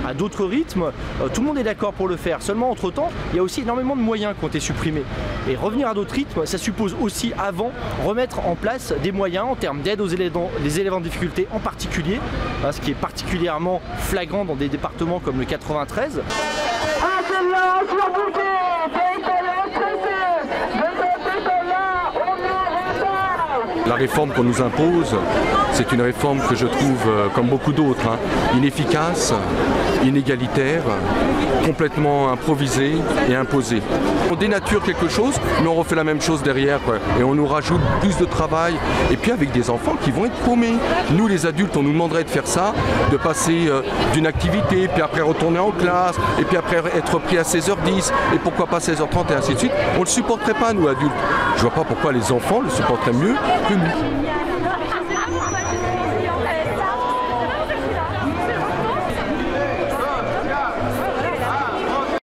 à d'autres rythmes, tout le monde est d'accord pour le faire. Seulement entre-temps, il y a aussi énormément de moyens qui ont été supprimés. Et revenir à d'autres rythmes, ça suppose aussi avant remettre en place des moyens en termes d'aide aux élèves en difficulté en particulier, hein, ce qui est particulièrement flagrant dans des départements comme le 93. La réforme qu'on nous impose, c'est une réforme que je trouve, comme beaucoup d'autres, inefficace, inégalitaire, complètement improvisée et imposée. On dénature quelque chose, mais on refait la même chose derrière, quoi. Et on nous rajoute plus de travail, et puis avec des enfants qui vont être paumés. Nous les adultes, on nous demanderait de faire ça, de passer d'une activité, puis après retourner en classe, et puis après être pris à 16h10, et pourquoi pas 16h30 et ainsi de suite. On ne le supporterait pas, nous adultes. Je vois pas pourquoi les enfants le supporteraient mieux que nous.